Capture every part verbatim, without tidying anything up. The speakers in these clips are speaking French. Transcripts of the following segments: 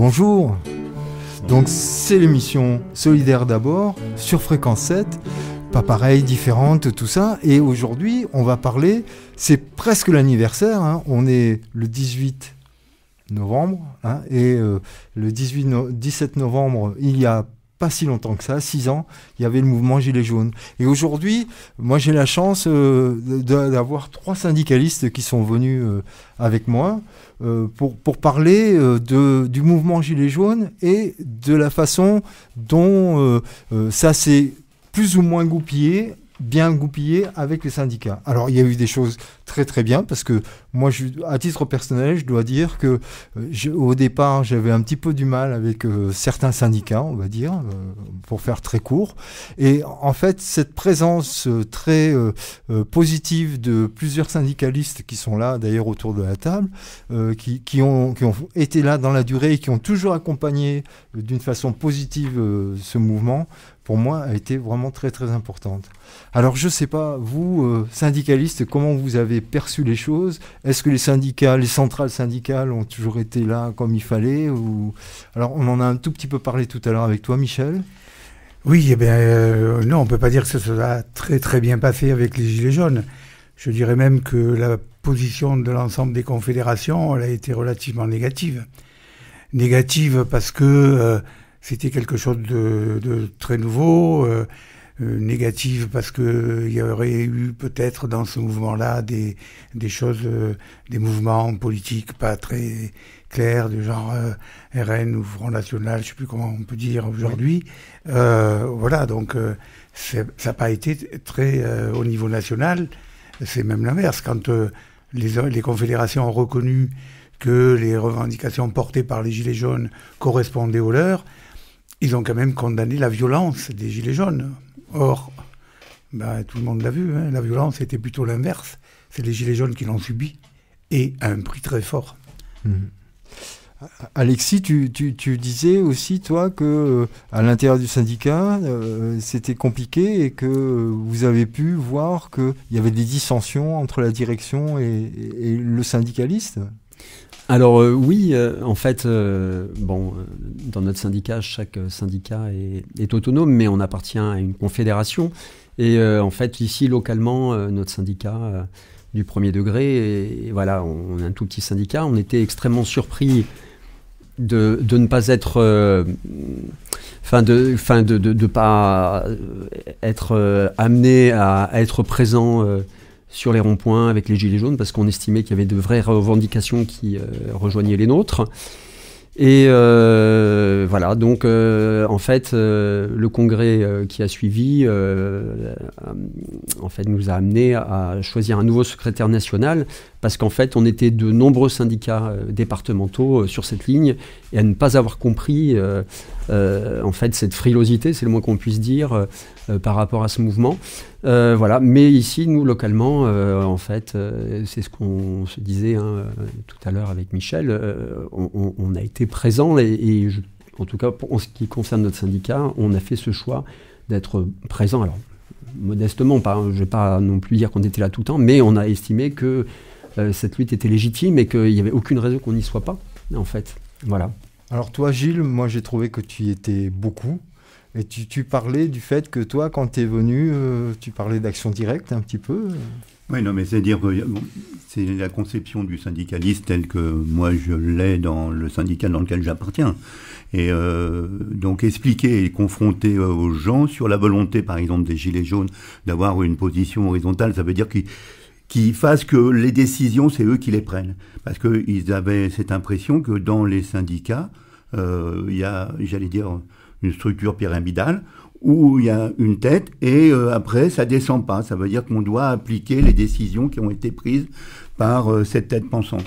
Bonjour. Donc c'est l'émission Solidaire d'abord sur Fréquence sept, pas pareil, différente, tout ça. Et aujourd'hui, on va parler, c'est presque l'anniversaire, hein, on est le dix-huit novembre, hein, et euh, le dix-huit no- dix-sept novembre, il y a pas si longtemps que ça, six ans, il y avait le mouvement Gilets jaunes. Et aujourd'hui, moi j'ai la chance euh, de, d'avoir trois syndicalistes qui sont venus euh, avec moi euh, pour, pour parler euh, de, du mouvement Gilets jaunes et de la façon dont euh, euh, ça s'est plus ou moins goupillé, bien goupillé avec les syndicats. Alors il y a eu des choses très très bien, parce que moi, je, à titre personnel, je dois dire que euh, je, au départ, j'avais un petit peu du mal avec euh, certains syndicats, on va dire, euh, pour faire très court. Et en fait, cette présence euh, très euh, euh, positive de plusieurs syndicalistes qui sont là, d'ailleurs, autour de la table, euh, qui, qui, ont, qui ont été là dans la durée et qui ont toujours accompagné euh, d'une façon positive euh, ce mouvement, pour moi, a été vraiment très très importante. Alors, je ne sais pas, vous, euh, syndicalistes, comment vous avez perçu les choses ? Est-ce que les syndicats, les centrales syndicales ont toujours été là comme il fallait ou... Alors, on en a un tout petit peu parlé tout à l'heure avec toi, Michel. Oui, eh bien, euh, non, on ne peut pas dire que ça soit très très bien passé avec les Gilets jaunes. Je dirais même que la position de l'ensemble des confédérations, elle a été relativement négative. Négative parce que euh, c'était quelque chose de, de très nouveau, euh, euh, négative parce qu'il y aurait eu peut-être dans ce mouvement-là des, des choses, euh, des mouvements politiques pas très clairs, du genre euh, R N ou Front National, je ne sais plus comment on peut dire aujourd'hui. Oui. Euh, voilà, donc euh, ça n'a pas été très euh, au niveau national, c'est même l'inverse. Quand euh, les, les confédérations ont reconnu que les revendications portées par les Gilets jaunes correspondaient aux leurs, ils ont quand même condamné la violence des Gilets jaunes. Or, ben, tout le monde l'a vu, hein, la violence était plutôt l'inverse. C'est les Gilets jaunes qui l'ont subi, et à un prix très fort. Mmh. Alexis, tu, tu, tu disais aussi, toi, que euh, à l'intérieur du syndicat, euh, c'était compliqué et que euh, vous avez pu voir qu'il y avait des dissensions entre la direction et, et, et le syndicaliste. Alors euh, oui, euh, en fait, euh, bon, euh, dans notre syndicat, chaque syndicat est, est autonome, mais on appartient à une confédération. Et euh, en fait, ici, localement, euh, notre syndicat euh, du premier degré, et, et voilà, on, on est un tout petit syndicat, on était extrêmement surpris de, de ne pas être... Euh, Enfin, de, fin de, de, de pas être euh, amené à, à être présent euh, sur les ronds-points avec les Gilets jaunes, parce qu'on estimait qu'il y avait de vraies revendications qui euh, rejoignaient les nôtres. Et euh, voilà, donc euh, en fait, euh, le congrès euh, qui a suivi, euh, en fait, nous a amené à choisir un nouveau secrétaire national, parce qu'en fait, on était de nombreux syndicats euh, départementaux euh, sur cette ligne, et à ne pas avoir compris, euh, euh, en fait, cette frilosité, c'est le moins qu'on puisse dire, euh, euh, par rapport à ce mouvement. Euh, voilà, mais ici, nous, localement, euh, en fait, euh, c'est ce qu'on se disait hein, euh, tout à l'heure avec Michel, euh, on, on, on a été présents, et, et je, en tout cas, pour, en ce qui concerne notre syndicat, on a fait ce choix d'être présent. Alors, modestement, pas, je ne vais pas non plus dire qu'on était là tout le temps, mais on a estimé que euh, cette lutte était légitime et qu'il n'y avait aucune raison qu'on n'y soit pas, en fait. Voilà. Alors toi, Gilles, moi j'ai trouvé que tu y étais beaucoup. Et tu, tu parlais du fait que toi, quand tu es venu, euh, tu parlais d'action directe un petit peu. Oui, non, mais c'est-à-dire que bon, c'est la conception du syndicaliste telle que moi je l'ai dans le syndicat dans lequel j'appartiens. Et euh, donc expliquer et confronter euh, aux gens sur la volonté, par exemple, des Gilets jaunes d'avoir une position horizontale, ça veut dire qu'ils qui fassent que les décisions, c'est eux qui les prennent. Parce qu'ils avaient cette impression que dans les syndicats, euh, il y a, j'allais dire, une structure pyramidale où il y a une tête et euh, après, ça descend pas. Ça veut dire qu'on doit appliquer les décisions qui ont été prises par euh, cette tête pensante.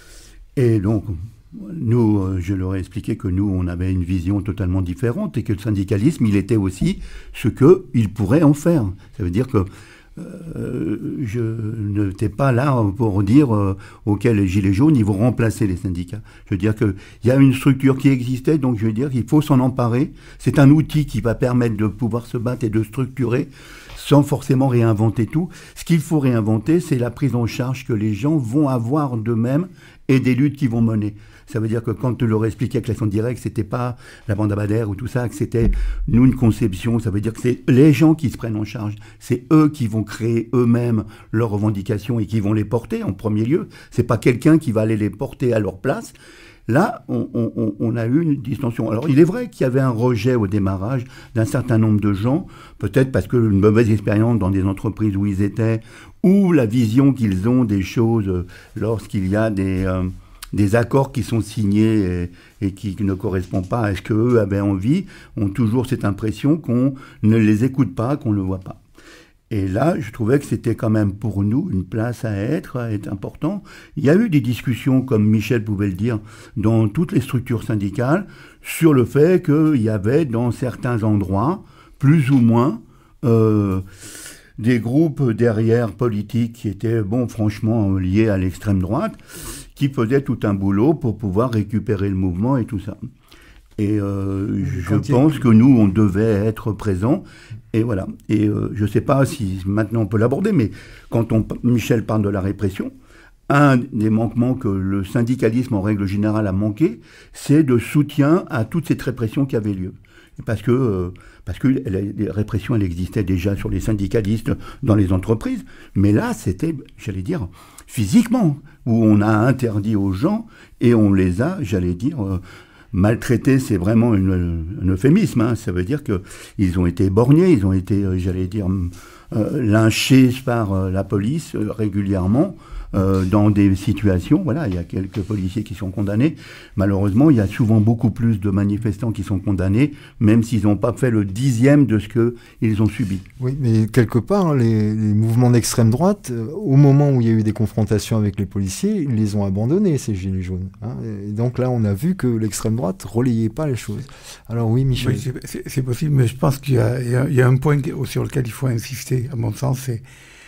Et donc, nous, euh, je leur ai expliqué que nous, on avait une vision totalement différente et que le syndicalisme, il était aussi ce qu'il pourrait en faire. Ça veut dire que Euh, je n'étais pas là pour dire euh, auquel les Gilets jaunes, ils vont remplacer les syndicats. Je veux dire qu'il y a une structure qui existait, donc je veux dire qu'il faut s'en emparer. C'est un outil qui va permettre de pouvoir se battre et de structurer sans forcément réinventer tout. Ce qu'il faut réinventer, c'est la prise en charge que les gens vont avoir d'eux-mêmes et des luttes qu'ils vont mener. Ça veut dire que quand tu leur expliquais que l'action directe, c'était pas la bande Abadère ou tout ça, que c'était nous une conception, ça veut dire que c'est les gens qui se prennent en charge. C'est eux qui vont créer eux-mêmes leurs revendications et qui vont les porter en premier lieu. C'est pas quelqu'un qui va aller les porter à leur place. Là, on, on, on a eu une distension. Alors, il est vrai qu'il y avait un rejet au démarrage d'un certain nombre de gens, peut-être parce qu'une mauvaise expérience dans des entreprises où ils étaient, ou la vision qu'ils ont des choses lorsqu'il y a des... Euh, des accords qui sont signés et, et qui ne correspondent pas à ce qu'eux avaient envie, ont toujours cette impression qu'on ne les écoute pas, qu'on ne le voit pas. Et là, je trouvais que c'était quand même pour nous une place à être, à être important. Il y a eu des discussions, comme Michel pouvait le dire, dans toutes les structures syndicales, sur le fait qu'il y avait dans certains endroits, plus ou moins, euh, des groupes derrière politiques qui étaient, bon, franchement, liés à l'extrême droite, qui faisaient tout un boulot pour pouvoir récupérer le mouvement et tout ça. Et euh, je pense que nous, on devait être présents. Et voilà. Et euh, je ne sais pas si maintenant on peut l'aborder, mais quand on, Michel parle de la répression, un des manquements que le syndicalisme en règle générale a manqué, c'est de soutien à toute cette répression qui avait lieu. Parce que, euh, parce que la répression, elle existait déjà sur les syndicalistes dans les entreprises, mais là, c'était, j'allais dire, physiquement, où on a interdit aux gens et on les a, j'allais dire, euh, maltraités. C'est vraiment une, un euphémisme, hein. Ça veut dire qu'ils ont été borgnés, ils ont été, euh, j'allais dire, euh, lynchés par euh, la police euh, régulièrement. Euh, dans des situations, voilà, il y a quelques policiers qui sont condamnés. Malheureusement, il y a souvent beaucoup plus de manifestants qui sont condamnés, même s'ils n'ont pas fait le dixième de ce qu'ils ont subi. Oui, mais quelque part, les, les mouvements d'extrême droite, euh, au moment où il y a eu des confrontations avec les policiers, ils les ont abandonnés, ces gilets jaunes. Hein, et donc là, on a vu que l'extrême droite ne relayait pas les choses. Alors oui, Michel. Oui, c'est, c'est possible, mais je pense qu'il y a, il y a, il y a un point sur lequel il faut insister, à mon sens, c'est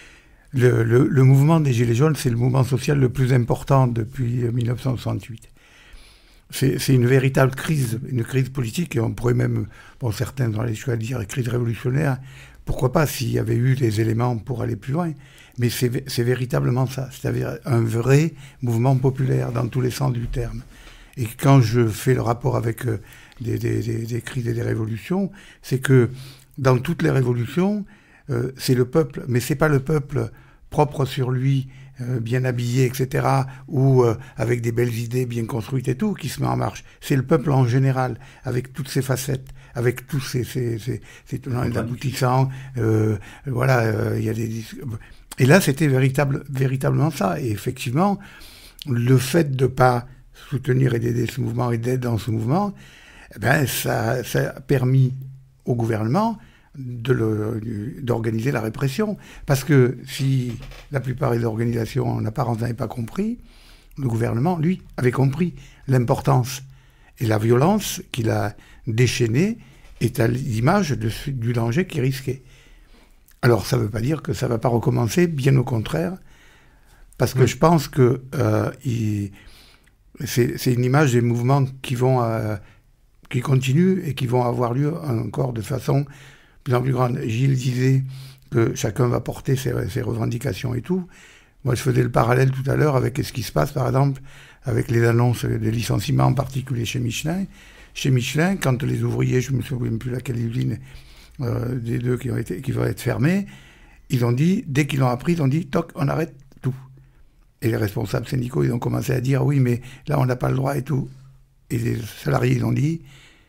Le, le, le mouvement des Gilets jaunes, c'est le mouvement social le plus important depuis dix-neuf cent soixante-huit. C'est, c'est une véritable crise, une crise politique, et on pourrait même, bon, certains dans les choix dire crise révolutionnaire, pourquoi pas s'il y avait eu les éléments pour aller plus loin, mais c'est, c'est véritablement ça, c'est-à-dire un vrai mouvement populaire dans tous les sens du terme. Et quand je fais le rapport avec euh, des, des, des, des crises et des révolutions, c'est que dans toutes les révolutions, Euh, c'est le peuple, mais c'est pas le peuple propre sur lui, euh, bien habillé, et cetera, ou euh, avec des belles idées bien construites et tout, qui se met en marche. C'est le peuple en général, avec toutes ses facettes, avec tous ses, ses, ses, ses tenants et aboutissants. Euh, voilà, il euh, y a des... Et là, c'était véritable, véritablement ça. Et effectivement, le fait de pas soutenir et d'aider ce mouvement et d'être dans ce mouvement, eh ben, ça, ça a permis au gouvernement De le, d'organiser la répression. Parce que si la plupart des organisations en apparence n'avaient pas compris, le gouvernement, lui, avait compris l'importance. Et la violence qu'il a déchaînée est à l'image de, du danger qu'il risquait. Alors ça ne veut pas dire que ça ne va pas recommencer, bien au contraire, parce que oui. Je pense que euh, il, c'est, c'est une image des mouvements qui, vont, euh, qui continuent et qui vont avoir lieu encore de façon plus en plus grande. Gilles disait que chacun va porter ses, ses revendications et tout. Moi, je faisais le parallèle tout à l'heure avec ce qui se passe, par exemple, avec les annonces de licenciements, en particulier chez Michelin. Chez Michelin, quand les ouvriers, je ne me souviens plus laquelle usine euh, des deux qui, ont été, qui vont être fermés, ils ont dit, dès qu'ils l'ont appris, ils ont dit, toc, on arrête tout. Et les responsables syndicaux, ils ont commencé à dire, oui, mais là, on n'a pas le droit et tout. Et les salariés, ils ont dit,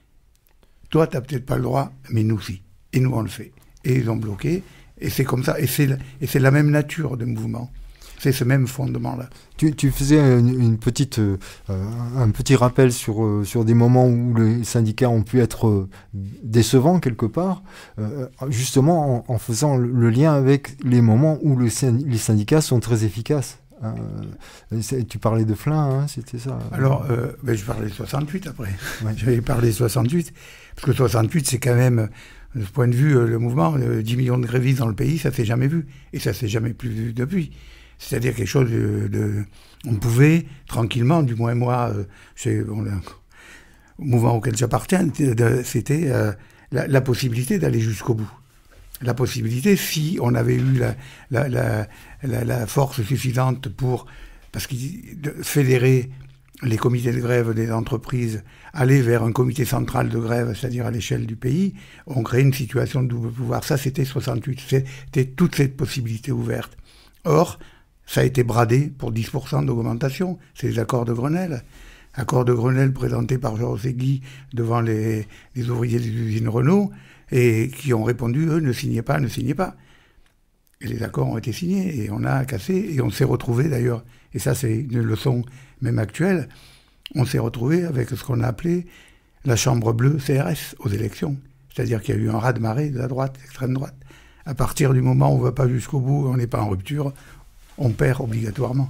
toi, tu n'as peut-être pas le droit, mais nous, si. Et nous, on le fait. Et ils ont bloqué. Et c'est comme ça. Et c'est, et c'est la même nature de mouvement. C'est ce même fondement-là. Tu, tu faisais une, une petite, euh, un petit rappel sur, euh, sur des moments où les syndicats ont pu être euh, décevants quelque part, euh, justement en, en faisant le, le lien avec les moments où le, les syndicats sont très efficaces. Euh, tu parlais de Flin, hein, c'était ça. Alors, euh, ben je parlais de soixante-huit après. Ouais. J'avais parlé de soixante-huit, parce que soixante-huit, c'est quand même, de ce point de vue, le mouvement, euh, dix millions de grévistes dans le pays, ça ne s'est jamais vu. Et ça ne s'est jamais plus vu depuis. C'est-à-dire quelque chose de... de on pouvait, tranquillement, du moins moi, euh, c'est, bon, le mouvement auquel j'appartiens, c'était euh, la, la possibilité d'aller jusqu'au bout. la possibilité, si on avait eu la, la, la, la, la force suffisante pour, parce que fédérer les comités de grève des entreprises, aller vers un comité central de grève, c'est-à-dire à l'échelle du pays, on crée une situation de double pouvoir. Ça, c'était soixante-huit, c'était toute cette possibilité ouverte. Or, ça a été bradé pour dix pour cent d'augmentation. C'est les accords de Grenelle. Accords de Grenelle présentés par Georges Segui devant les, les ouvriers des usines Renault, et qui ont répondu, eux, ne signez pas, ne signez pas. Et les accords ont été signés, et on a cassé, et on s'est retrouvé d'ailleurs, et ça c'est une leçon même actuelle, on s'est retrouvé avec ce qu'on a appelé la chambre bleue C R S aux élections. C'est-à-dire qu'il y a eu un raz-de-marée de la droite, extrême droite. À partir du moment où on ne va pas jusqu'au bout, on n'est pas en rupture, on perd obligatoirement.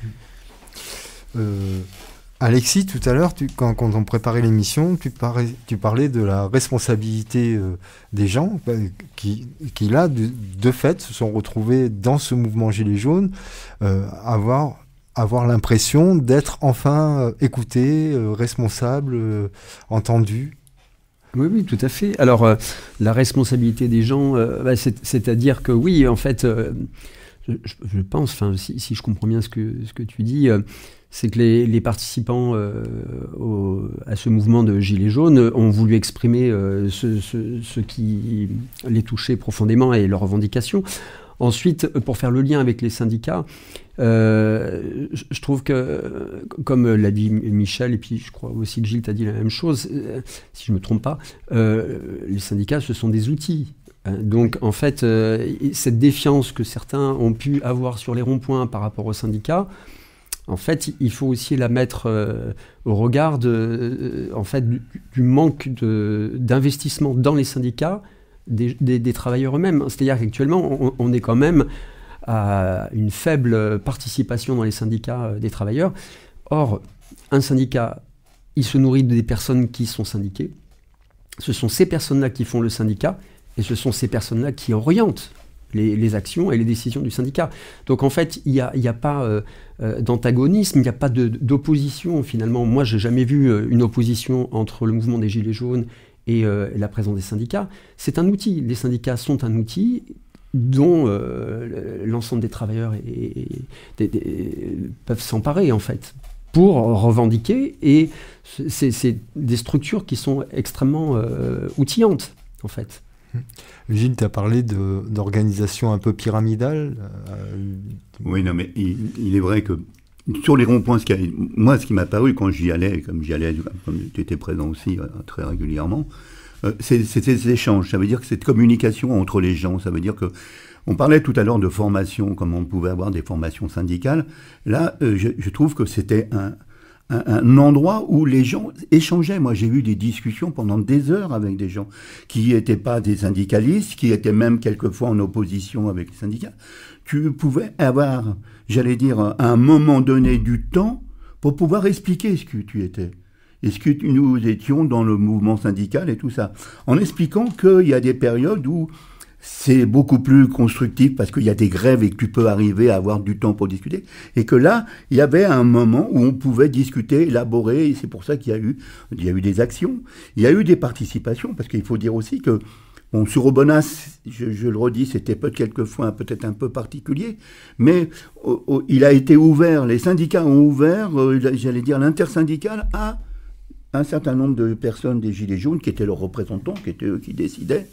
Euh, Alexis, tout à l'heure, tu, quand, quand on préparait l'émission, tu parlais, tu parlais de la responsabilité euh, des gens bah, qui, qui, là, de, de fait, se sont retrouvés dans ce mouvement Gilets jaunes, euh, avoir, avoir l'impression d'être enfin euh, écoutés, euh, responsables, euh, entendus. Oui, oui, tout à fait. Alors, euh, la responsabilité des gens, euh, bah, c'est, c'est-à-dire que oui, en fait, euh, je, je pense, enfin, si, si je comprends bien ce que, ce que tu dis, euh, c'est que les, les participants euh, au, à ce mouvement de Gilets jaunes ont voulu exprimer euh, ce, ce, ce qui les touchait profondément et leurs revendications. Ensuite, pour faire le lien avec les syndicats, euh, je, je trouve que, comme l'a dit Michel, et puis je crois aussi que Gilles t'a dit la même chose, euh, si je ne me trompe pas, euh, les syndicats, ce sont des outils. Donc, en fait, euh, cette défiance que certains ont pu avoir sur les ronds-points par rapport aux syndicats, en fait, il faut aussi la mettre euh, au regard de, euh, en fait, du, du manque de, d'investissement dans les syndicats des, des, des travailleurs eux-mêmes. C'est-à-dire qu'actuellement, on, on est quand même à une faible participation dans les syndicats euh, des travailleurs. Or, un syndicat, il se nourrit des personnes qui sont syndiquées. Ce sont ces personnes-là qui font le syndicat et ce sont ces personnes-là qui orientent Les, les actions et les décisions du syndicat. Donc en fait, il n'y a, y a pas euh, euh, d'antagonisme, il n'y a pas de, d'opposition finalement. Moi, je n'ai jamais vu euh, une opposition entre le mouvement des Gilets jaunes et euh, la présence des syndicats. C'est un outil. Les syndicats sont un outil dont euh, l'ensemble des travailleurs et, et, des, des, peuvent s'emparer en fait pour revendiquer. Et c'est, c'est des structures qui sont extrêmement euh, outillantes en fait. Gilles, tu as parlé de, d'organisation un peu pyramidale. Euh... Oui, non, mais il, il est vrai que sur les ronds-points, ce qui a, moi, ce qui m'a paru quand j'y allais, comme j'y allais, comme tu étais présent aussi euh, très régulièrement, euh, c'est, c'est ces échanges. Ça veut dire que cette communication entre les gens, ça veut dire que on parlait tout à l'heure de formation, comme on pouvait avoir des formations syndicales. Là, euh, je, je trouve que c'était un Un, un endroit où les gens échangeaient. Moi, j'ai eu des discussions pendant des heures avec des gens qui n'étaient pas des syndicalistes, qui étaient même quelquefois en opposition avec les syndicats. Tu pouvais avoir, j'allais dire, à un moment donné du temps pour pouvoir expliquer ce que tu étais. Et ce que nous étions dans le mouvement syndical et tout ça. En expliquant qu'il y a des périodes où c'est beaucoup plus constructif parce qu'il y a des grèves et que tu peux arriver à avoir du temps pour discuter. Et que là, il y avait un moment où on pouvait discuter, élaborer, et c'est pour ça qu'il y a eu, il y a eu des actions, il y a eu des participations, parce qu'il faut dire aussi que, bon, sur Aubenas, je, je le redis, c'était peut-être quelquefois peut-être un peu particulier, mais oh, oh, il a été ouvert, les syndicats ont ouvert, euh, j'allais dire l'intersyndical, à un certain nombre de personnes des Gilets jaunes qui étaient leurs représentants, qui étaient eux qui décidaient,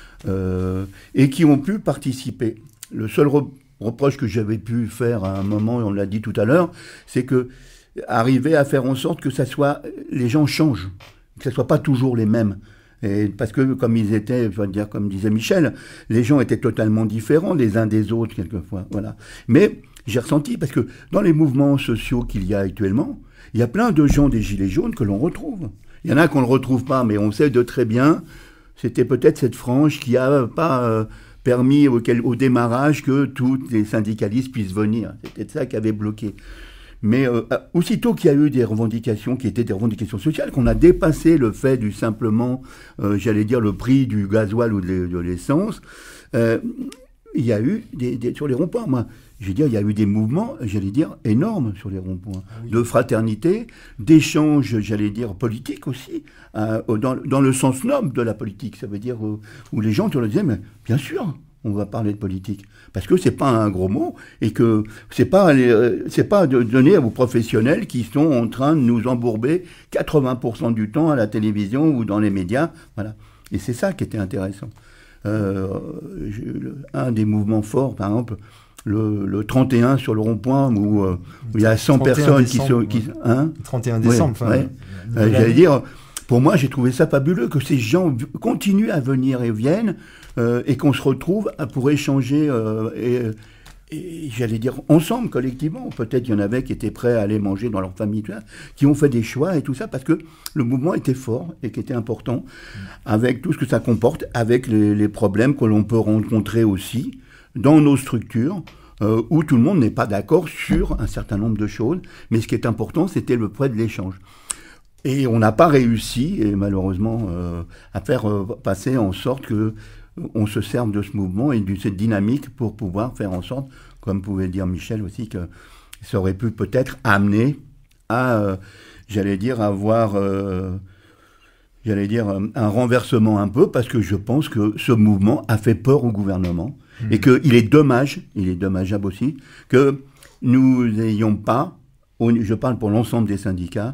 Euh, et qui ont pu participer. Le seul re- reproche que j'avais pu faire à un moment, et on l'a dit tout à l'heure, c'est que arriver à faire en sorte que ça soit, les gens changent, que ce ne soient pas toujours les mêmes. Et parce que comme ils étaient, je vais dire, comme disait Michel, les gens étaient totalement différents les uns des autres quelquefois. Voilà. Mais j'ai ressenti, parce que dans les mouvements sociaux qu'il y a actuellement, il y a plein de gens des Gilets jaunes que l'on retrouve. Il y en a qu'on ne le retrouve pas, mais on sait de très bien. C'était peut-être cette frange qui n'a pas euh, permis au, au démarrage que tous les syndicalistes puissent venir. C'était ça qui avait bloqué. Mais euh, aussitôt qu'il y a eu des revendications qui étaient des revendications sociales, qu'on a dépassé le fait du simplement, euh, j'allais dire, le prix du gasoil ou de, de l'essence, euh, il y a eu des, des, sur les ronds-points, moi, je veux dire, il y a eu des mouvements, j'allais dire, énormes sur les ronds-points, ah oui. de fraternité, d'échanges, j'allais dire, politiques aussi, euh, dans, dans le sens noble de la politique. Ça veut dire euh, où les gens te le disaient, mais bien sûr, on va parler de politique, parce que c'est pas un gros mot et que c'est pas euh, c'est pas de donner aux professionnels qui sont en train de nous embourber quatre-vingts pour cent du temps à la télévision ou dans les médias, voilà. Et c'est ça qui était intéressant. Euh, je, le, un des mouvements forts, par exemple. Le, le trente et un sur le rond-point où, euh, où il y a cent personnes qui se... Qui, hein trente et un décembre. Ouais, ouais. Euh, J'allais dire, pour moi, j'ai trouvé ça fabuleux que ces gens continuent à venir et viennent euh, et qu'on se retrouve pour échanger euh, et, et j'allais dire ensemble, collectivement. Peut-être il y en avait qui étaient prêts à aller manger dans leur famille, tout ça, qui ont fait des choix et tout ça parce que le mouvement était fort et qui était important mmh. avec tout ce que ça comporte, avec les, les problèmes que l'on peut rencontrer aussi dans nos structures, euh, où tout le monde n'est pas d'accord sur un certain nombre de choses, mais ce qui est important, c'était le prêt de l'échange. Et on n'a pas réussi, et malheureusement, euh, à faire euh, passer en sorte que on se serve de ce mouvement et de cette dynamique pour pouvoir faire en sorte, comme pouvait dire Michel aussi, que ça aurait pu peut-être amener à, euh, j'allais dire, avoir... Euh, j'allais dire, un renversement un peu, parce que je pense que ce mouvement a fait peur au gouvernement, mmh. et qu'il est dommage, il est dommageable aussi, que nous n'ayons pas, je parle pour l'ensemble des syndicats,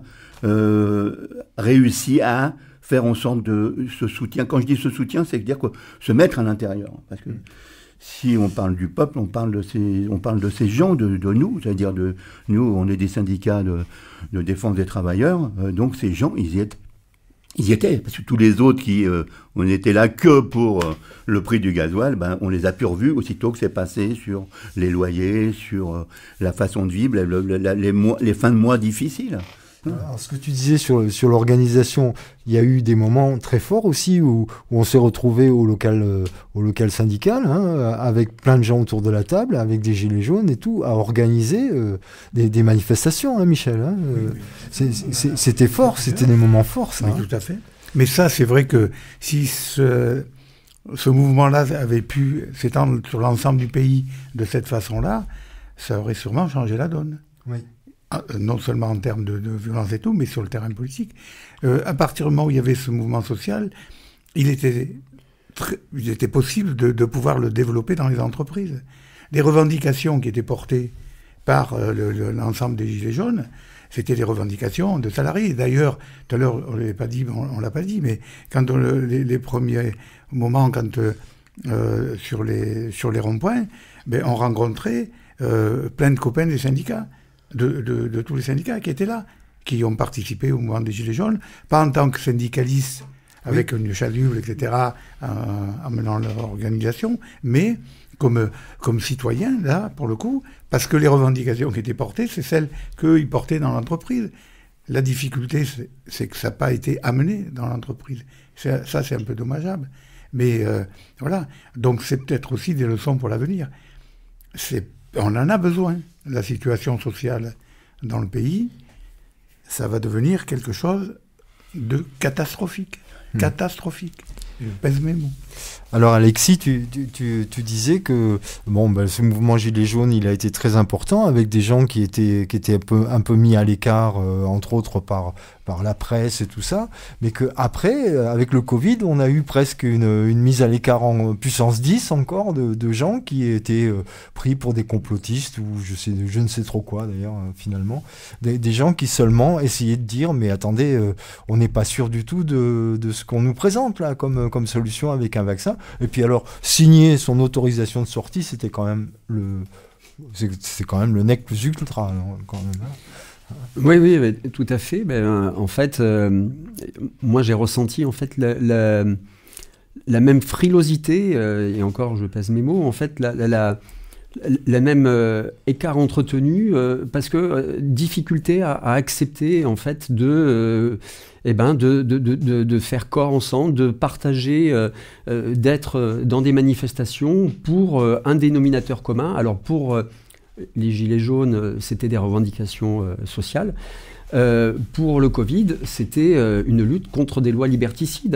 euh, réussi à faire en sorte de ce soutien. Quand je dis ce soutien, c'est dire que se mettre à l'intérieur, parce que si on parle du peuple, on parle de ces, on parle de ces gens, de, de nous, c'est-à-dire de nous, on est des syndicats de, de défense des travailleurs, euh, donc ces gens, ils y étaient. Ils y étaient, parce que tous les autres qui, euh, on n'était là que pour euh, le prix du gasoil, ben, on les a plus revus aussitôt que c'est passé sur les loyers, sur euh, la façon de vivre, le, le, la, les, mois, les fins de mois difficiles. Alors, ce que tu disais sur, sur l'organisation, il y a eu des moments très forts aussi où, où on s'est retrouvé au local, euh, au local syndical, hein, avec plein de gens autour de la table, avec des gilets jaunes et tout, à organiser euh, des, des manifestations, hein, Michel. Hein, euh, oui, oui. C'est, c'est, c'était fort, c'était des moments forts, ça. Oui, hein. Tout à fait. Mais ça, c'est vrai que si ce, ce mouvement-là avait pu s'étendre sur l'ensemble du pays de cette façon-là, ça aurait sûrement changé la donne. Oui. Non seulement en termes de, de violence et tout, mais sur le terrain politique. Euh, à partir du moment où il y avait ce mouvement social, il était, très, il était possible de, de pouvoir le développer dans les entreprises. Les revendications qui étaient portées par euh, le, le, l'ensemble des Gilets jaunes, c'était des revendications de salariés. D'ailleurs, tout à l'heure, on ne l'a pas dit, on, on l'a pas dit, mais quand on, les, les premiers moments, quand euh, sur les sur les ronds-points, ben, on rencontrait euh, plein de copains des syndicats. De, de, de tous les syndicats qui étaient là, qui ont participé au mouvement des Gilets jaunes, pas en tant que syndicalistes avec oui. une chasuble, et cetera, euh, en menant leur organisation, mais comme, comme citoyens, là, pour le coup, parce que les revendications qui étaient portées, c'est celles qu'eux, ils portaient dans l'entreprise. La difficulté, c'est, c'est que ça n'a pas été amené dans l'entreprise. C'est, ça, c'est un peu dommageable. Mais euh, voilà, donc c'est peut-être aussi des leçons pour l'avenir. C'est, on en a besoin. La situation sociale dans le pays, ça va devenir quelque chose de catastrophique. Mmh. Catastrophique. Je pèse mes mots. Alors Alexis, tu, tu, tu, tu disais que bon, ben, ce mouvement Gilets jaunes, il a été très important, avec des gens qui étaient, qui étaient un, peu, un peu mis à l'écart, euh, entre autres par, par la presse et tout ça, mais qu'après, avec le Covid, on a eu presque une, une mise à l'écart en puissance dix encore de, de gens qui étaient euh, pris pour des complotistes ou je, sais, je ne sais trop quoi d'ailleurs, euh, finalement. Des, des gens qui seulement essayaient de dire, mais attendez, euh, on n'est pas sûr du tout de, de ce qu'on nous présente là comme, comme solution avec un vaccin. Et puis alors, signer son autorisation de sortie, c'était quand même le, c'est, c'est quand même le nec plus ultra, alors, quand même. Hein. Oui, oui, mais, tout à fait. Ben, en fait, euh, moi j'ai ressenti en fait la, la, la même frilosité, euh, et encore je pèse mes mots, en fait la, la, la, la même euh, écart entretenu, euh, parce que euh, difficulté à, à accepter en fait de... Euh, Eh ben, de, de, de, de faire corps ensemble, de partager, euh, euh, d'être dans des manifestations pour euh, un dénominateur commun. Alors pour euh, les Gilets jaunes, c'était des revendications euh, sociales. Euh, pour le Covid, c'était euh, une lutte contre des lois liberticides.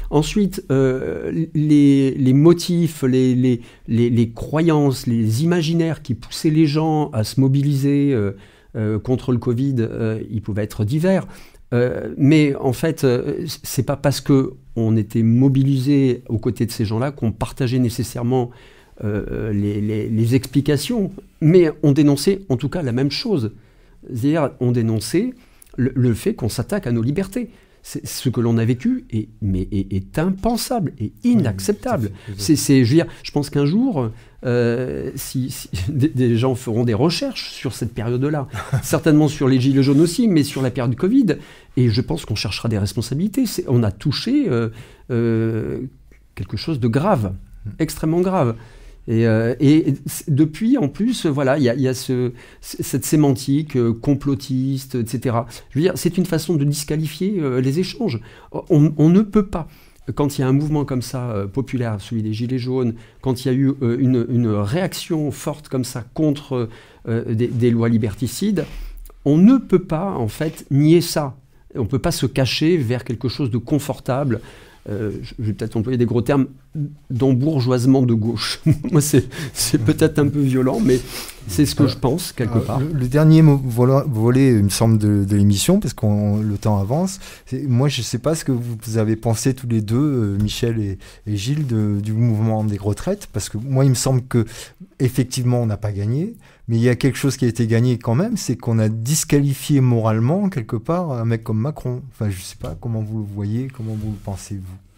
Ensuite, euh, les, les motifs, les, les, les, les croyances, les imaginaires qui poussaient les gens à se mobiliser euh, euh, contre le Covid, euh, ils pouvaient être divers. Euh, mais en fait, euh, c'est pas parce qu'on était mobilisé aux côtés de ces gens-là qu'on partageait nécessairement euh, les, les, les explications, mais on dénonçait en tout cas la même chose. C'est-à-dire, on dénonçait le, le fait qu'on s'attaque à nos libertés. C'est, ce que l'on a vécu est, mais, est, est impensable et inacceptable. Oui, c'est, c'est, je veux dire, je pense qu'un jour, euh, si, si des, des gens feront des recherches sur cette période-là, certainement sur les gilets jaunes aussi, mais sur la période Covid, et je pense qu'on cherchera des responsabilités. C'est, on a touché euh, euh, quelque chose de grave, extrêmement grave. Et, euh, et depuis, en plus, voilà, il y a, y a ce, cette sémantique euh, complotiste, et cetera. Je veux dire, c'est une façon de disqualifier euh, les échanges. On, on ne peut pas, quand il y a un mouvement comme ça, euh, populaire, celui des Gilets jaunes, quand il y a eu euh, une, une réaction forte comme ça contre euh, des, des lois liberticides, on ne peut pas, en fait, nier ça. On ne peut pas se cacher vers quelque chose de confortable. Euh, je vais peut-être employer des gros termes, d'embourgeoisement de gauche. Moi, c'est, c'est peut-être un peu violent, mais c'est ce que je pense, quelque Alors, part. Le, le dernier volet, volet, il me semble, de, de l'émission, parce que le temps avance. C'est, moi, je ne sais pas ce que vous avez pensé tous les deux, euh, Michel et, et Gilles, de, du mouvement des retraites, parce que moi, il me semble que effectivement, on n'a pas gagné, mais il y a quelque chose qui a été gagné quand même, c'est qu'on a disqualifié moralement, quelque part, un mec comme Macron. Enfin, je ne sais pas comment vous le voyez, comment vous le pensez,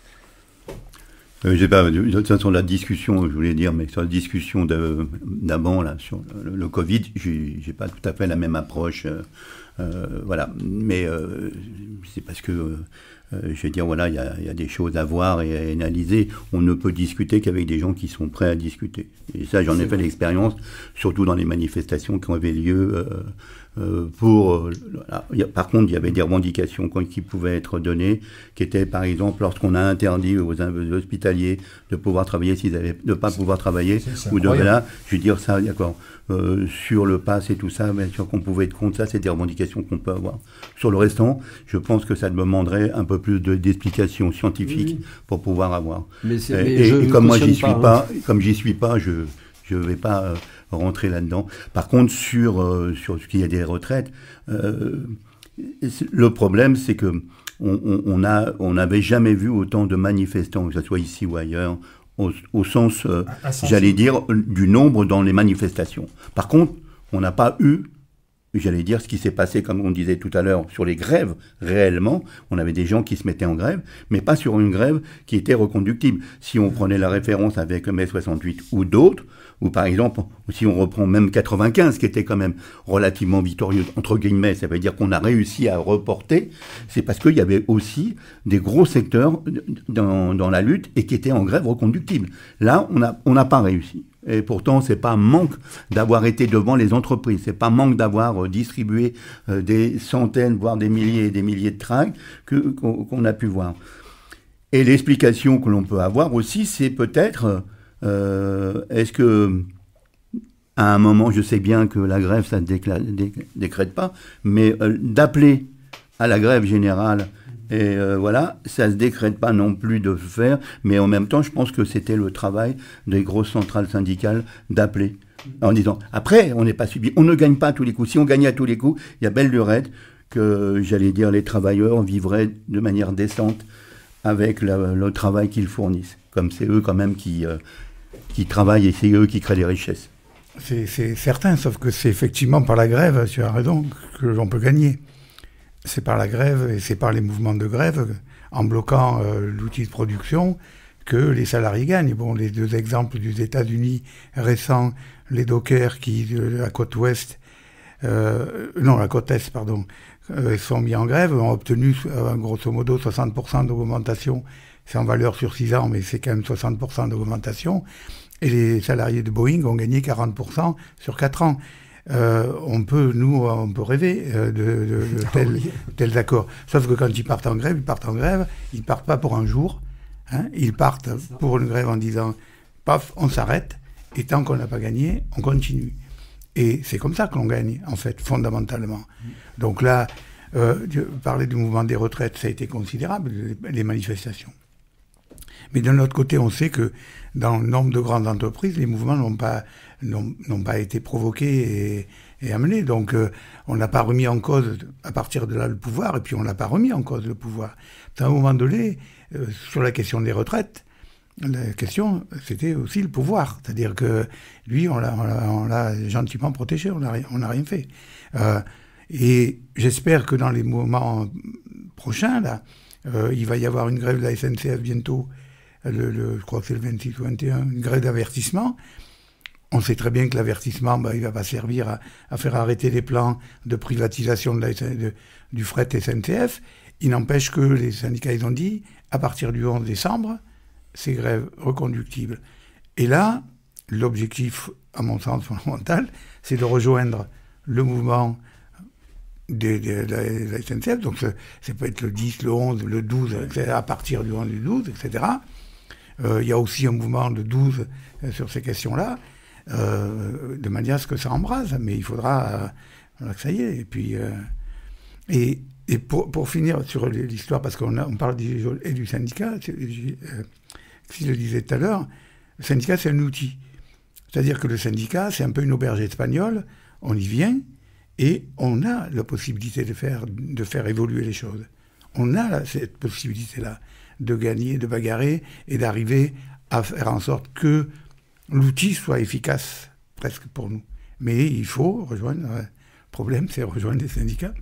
vous. Euh, j'ai pas, de toute façon, la discussion, je voulais dire, mais sur la discussion de, d'avant, là, sur le, le Covid, j'ai, j'ai pas tout à fait la même approche. Euh, euh, voilà. Mais euh, c'est parce que, euh, je vais dire, voilà, il y a, y a des choses à voir et à analyser. On ne peut discuter qu'avec des gens qui sont prêts à discuter. Et ça, j'en ai fait l'expérience, surtout dans les manifestations qui avaient lieu. Euh, Euh, pour, euh, y a, par contre, il y avait des revendications qui pouvaient être données, qui étaient, par exemple, lorsqu'on a interdit aux, aux hospitaliers de pouvoir travailler, s'ils avaient, de ne pas pouvoir travailler, c'est, c'est ou de là, je veux dire ça, d'accord, euh, sur le pass et tout ça, bien sûr qu'on pouvait être contre ça, c'est des revendications qu'on peut avoir. Sur le restant, je pense que ça demanderait un peu plus de, d'explications scientifiques oui. pour pouvoir avoir. Mais c'est, et, mais et, je et comme moi, j'y suis pas, pas hein. comme j'y suis pas, je je ne vais pas euh, rentrer là-dedans. Par contre, sur, euh, sur ce qui est des retraites, euh, le problème, c'est que on, on, on a, on n'avait jamais vu autant de manifestants, que ce soit ici ou ailleurs, au, au sens, euh, j'allais dire, du nombre dans les manifestations. Par contre, on n'a pas eu, j'allais dire, ce qui s'est passé, comme on disait tout à l'heure, sur les grèves, réellement. On avait des gens qui se mettaient en grève, mais pas sur une grève qui était reconductible. Si on prenait la référence avec mai soixante-huit ou d'autres, ou par exemple, si on reprend même quatre-vingt-quinze, qui était quand même relativement victorieux, entre guillemets, ça veut dire qu'on a réussi à reporter, c'est parce qu'il y avait aussi des gros secteurs dans, dans la lutte et qui étaient en grève reconductible. Là, on n'a on n'a pas réussi. Et pourtant, c'est pas manque d'avoir été devant les entreprises, c'est pas manque d'avoir distribué euh, des centaines, voire des milliers et des milliers de tracts que, qu'on, qu'on a pu voir. Et l'explication que l'on peut avoir aussi, c'est peut-être... Euh, est-ce que, à un moment, je sais bien que la grève, ça ne dé- décrète pas, mais euh, d'appeler à la grève générale, et euh, voilà, ça ne se décrète pas non plus de faire, mais en même temps, je pense que c'était le travail des grosses centrales syndicales d'appeler, en disant, après, on n'est pas subi, on ne gagne pas à tous les coups. Si on gagnait à tous les coups, il y a belle lurette que, j'allais dire, les travailleurs vivraient de manière décente avec le, le travail qu'ils fournissent, comme c'est eux quand même qui... Euh, qui travaillent et c'est eux qui créent les richesses. C'est, c'est certain, sauf que c'est effectivement par la grève, tu as raison, que l'on peut gagner. C'est par la grève et c'est par les mouvements de grève, en bloquant euh, l'outil de production, que les salariés gagnent. Bon, les deux exemples des États-Unis récents, les dockers qui, de la côte ouest, euh, non, la côte est, pardon, euh, sont mis en grève, ont obtenu euh, grosso modo soixante pour cent d'augmentation. C'est en valeur sur six ans, mais c'est quand même soixante pour cent d'augmentation. Et les salariés de Boeing ont gagné quarante pour cent sur quatre ans. Euh, on peut, nous, on peut rêver euh, de, de, de tels, tels accords. Sauf que quand ils partent en grève, ils partent en grève, ils ne partent pas pour un jour. Hein, ils partent pour une grève en disant, paf, on s'arrête, et tant qu'on n'a pas gagné, on continue. Et c'est comme ça que l'on gagne, en fait, fondamentalement. Donc là, euh, parler du mouvement des retraites, ça a été considérable, les manifestations. Mais d'un autre côté, on sait que dans le nombre de grandes entreprises, les mouvements n'ont pas, n'ont, n'ont pas été provoqués et, et amenés. Donc, euh, on n'a pas remis en cause, à partir de là, le pouvoir, et puis on n'a pas remis en cause le pouvoir. À un moment donné, euh, sur la question des retraites, la question, c'était aussi le pouvoir. C'est-à-dire que lui, on l'a, on l'a, on l'a gentiment protégé, on n'a on n'a rien fait. Euh, et j'espère que dans les moments prochains, là, euh, il va y avoir une grève de la S N C F bientôt, le, le, je crois que c'est le vingt-six ou vingt et un, une grève d'avertissement. On sait très bien que l'avertissement, bah, il ne va pas servir à, à faire arrêter les plans de privatisation de la, de, du fret S N C F. Il n'empêche que les syndicats, ils ont dit, à partir du onze décembre, ces grèves reconductibles. Et là, l'objectif, à mon sens fondamental, c'est de rejoindre le mouvement de, de, de la S N C F. Donc, ça, ça peut être le dix, le onze, le douze, et cetera, à partir du onze, du douze, et cetera. Euh, il y a aussi un mouvement de douze euh, sur ces questions-là, euh, de manière à ce que ça embrase. Mais il faudra euh, que ça y est. Et puis, euh, et, et pour, pour finir sur l'histoire, parce qu'on a, on parle du, et du syndicat, euh, si je le disais tout à l'heure, le syndicat, c'est un outil. C'est-à-dire que le syndicat, c'est un peu une auberge espagnole, on y vient, et on a la possibilité de faire, de faire évoluer les choses. On a la, cette possibilité-là de gagner, de bagarrer, et d'arriver à faire en sorte que l'outil soit efficace, presque pour nous. Mais il faut rejoindre, euh, le problème, c'est rejoindre les syndicats.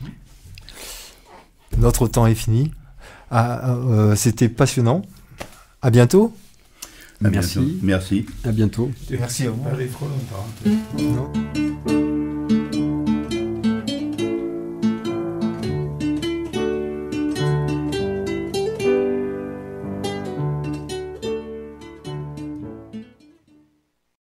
Notre temps est fini. Ah, euh, c'était passionnant. À bientôt. À Merci. bientôt. Merci. À bientôt. Merci à vous. Pas trop longtemps. Non.